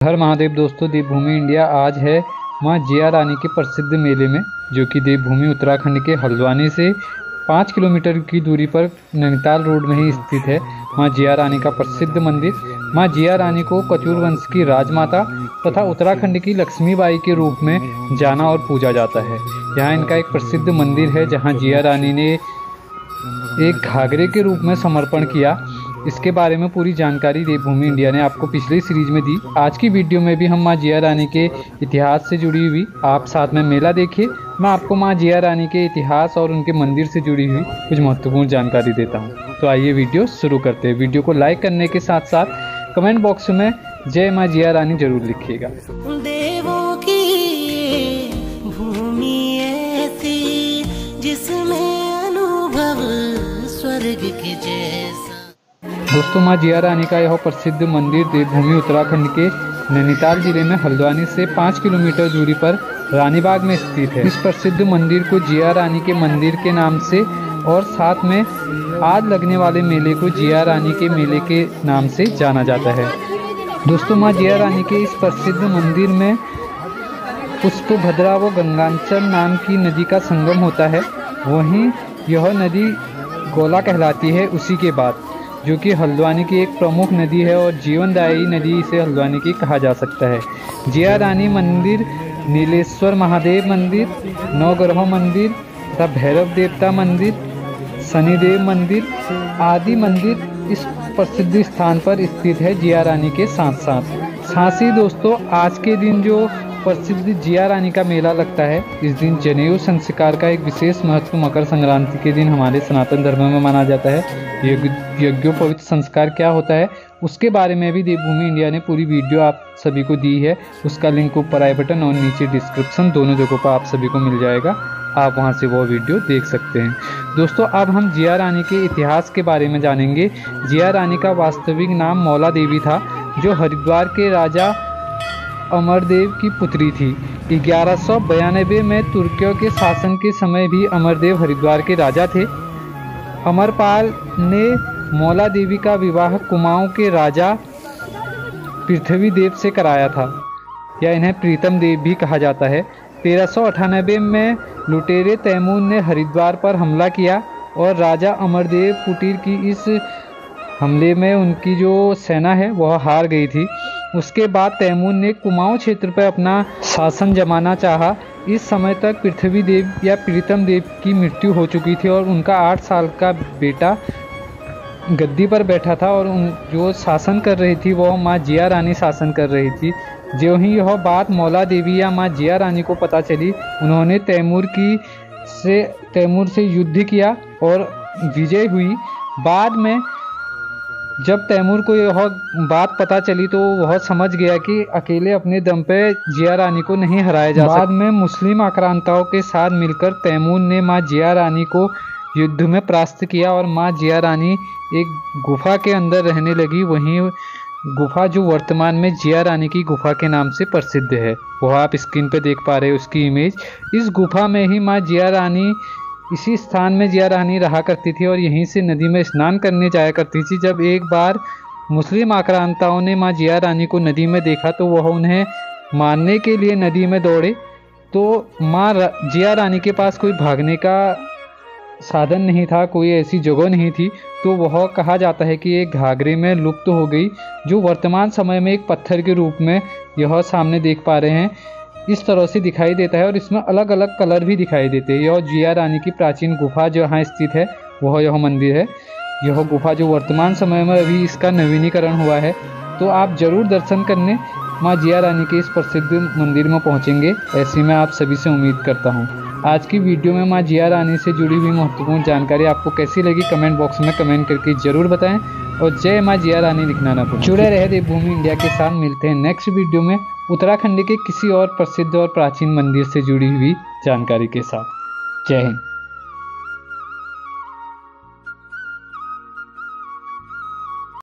हर महादेव दोस्तों, देवभूमि इंडिया आज है मां जिया रानी के प्रसिद्ध मेले में, जो कि देवभूमि उत्तराखंड के हल्द्वानी से 5 किलोमीटर की दूरी पर नैनीताल रोड में ही स्थित है। मां जिया रानी का प्रसिद्ध मंदिर। मां जिया रानी को कचूर वंश की राजमाता तथा उत्तराखंड की लक्ष्मीबाई के रूप में जाना और पूजा जाता है। यहाँ इनका एक प्रसिद्ध मंदिर है जहाँ जिया रानी ने एक घाघरे के रूप में समर्पण किया। इसके बारे में पूरी जानकारी देवभूमि इंडिया ने आपको पिछली सीरीज में दी। आज की वीडियो में भी हम मां जिया रानी के इतिहास से जुड़ी हुई, आप साथ में मेला देखिए, मैं आपको मां जिया रानी के इतिहास और उनके मंदिर से जुड़ी हुई कुछ महत्वपूर्ण जानकारी देता हूं। तो आइए वीडियो शुरू करते हैं। वीडियो को लाइक करने के साथ साथ कमेंट बॉक्स में जय मां जिया रानी जरूर लिखिएगा। देवों की भूमि ऐसी जिसमें अनुभव स्वर्ग के जैसा। दोस्तों, मां जिया रानी का यह प्रसिद्ध मंदिर देवभूमि उत्तराखंड के नैनीताल जिले में हल्द्वानी से 5 किलोमीटर दूरी पर रानीबाग में स्थित है। इस प्रसिद्ध मंदिर को जिया रानी के मंदिर के नाम से और साथ में आज लगने वाले मेले को जिया रानी के मेले के नाम से जाना जाता है। दोस्तों, मां जिया रानी के इस प्रसिद्ध मंदिर में पुष्पभद्रा व गंगाचल नाम की नदी का संगम होता है। वहीं यह नदी गोला कहलाती है उसी के बाद, जो कि हल्द्वानी की एक प्रमुख नदी है और जीवनदायी नदी इसे हल्द्वानी की कहा जा सकता है। जिया रानी मंदिर, नीलेश्वर महादेव मंदिर, नवग्रह मंदिर तथा भैरव देवता मंदिर, शनिदेव मंदिर आदि मंदिर इस प्रसिद्ध स्थान पर स्थित है जिया रानी के साथ ही दोस्तों, आज के दिन जो प्रसिद्ध जिया रानी का मेला लगता है, इस दिन जनेऊ संस्कार का एक विशेष महत्व मकर संक्रांति के दिन हमारे सनातन धर्म में माना जाता है। यज्ञोपवीत संस्कार क्या होता है उसके बारे में भी देवभूमि इंडिया ने पूरी वीडियो आप सभी को दी है। उसका लिंक ऊपर आई बटन और नीचे डिस्क्रिप्शन दोनों जगहों पर आप सभी को मिल जाएगा। आप वहां से वो वीडियो देख सकते हैं। दोस्तों, अब हम जिया रानी के इतिहास के बारे में जानेंगे। जिया रानी का वास्तविक नाम मौला देवी था, जो हरिद्वार के राजा अमरदेव की पुत्री थी। 1192 में तुर्कियों के शासन के समय भी अमरदेव हरिद्वार के राजा थे। अमरपाल ने मौला देवी का विवाह कुमाऊं के राजा पृथ्वी देव से कराया था, या इन्हें प्रीतम देव भी कहा जाता है। 1398 में लुटेरे तैमूर ने हरिद्वार पर हमला किया और राजा अमरदेव कुटीर की इस हमले में उनकी जो सेना है वह हार गई थी। उसके बाद तैमूर ने कुमाऊं क्षेत्र पर अपना शासन जमाना चाहा। इस समय तक पृथ्वी देव या प्रीतम देव की मृत्यु हो चुकी थी और उनका 8 साल का बेटा गद्दी पर बैठा था और जो शासन कर रही थी वह मां जिया रानी शासन कर रही थी। जो ही यह बात मौला देवी या मां जिया रानी को पता चली, उन्होंने तैमूर से युद्ध किया और विजय हुई। बाद में जब तैमूर को यह बात पता चली तो वह समझ गया कि अकेले अपने दम पे जिया रानी को नहीं हराया जा सकता। बाद में मुस्लिम आक्रांताओं के साथ मिलकर तैमूर ने मां जिया रानी को युद्ध में परास्त किया और मां जिया रानी एक गुफा के अंदर रहने लगी। वहीं गुफा जो वर्तमान में जिया रानी की गुफा के नाम से प्रसिद्ध है, वह आप स्क्रीन पे देख पा रहे हो उसकी इमेज। इस गुफा में ही मां जिया रानी, इसी स्थान में जिया रानी रहा करती थी और यहीं से नदी में स्नान करने जाया करती थी। जब एक बार मुस्लिम आक्रांताओं ने मां जिया रानी को नदी में देखा तो वह उन्हें मारने के लिए नदी में दौड़े। तो मां जिया रानी के पास कोई भागने का साधन नहीं था, कोई ऐसी जगह नहीं थी, तो वह कहा जाता है कि एक घाघरे में लुप्त हो गई, जो वर्तमान समय में एक पत्थर के रूप में यह सामने देख पा रहे हैं इस तरह से दिखाई देता है और इसमें अलग अलग कलर भी दिखाई देते हैं। यह जिया रानी की प्राचीन गुफा जो यहाँ स्थित है वह यह मंदिर है। यह गुफा जो वर्तमान समय में अभी इसका नवीनीकरण हुआ है, तो आप जरूर दर्शन करने मां जिया रानी के इस प्रसिद्ध मंदिर में पहुँचेंगे, ऐसी मैं आप सभी से उम्मीद करता हूँ। आज की वीडियो में मां जिया रानी से जुड़ी हुई महत्वपूर्ण जानकारी आपको कैसी लगी कमेंट बॉक्स में कमेंट करके जरूर बताएं और जय मां जिया रानी लिखना ना भूलें। जुड़े रहे देवभूमि इंडिया के साथ। मिलते हैं नेक्स्ट वीडियो में उत्तराखंड के किसी और प्रसिद्ध और प्राचीन मंदिर से जुड़ी हुई जानकारी के साथ। जय हिंद।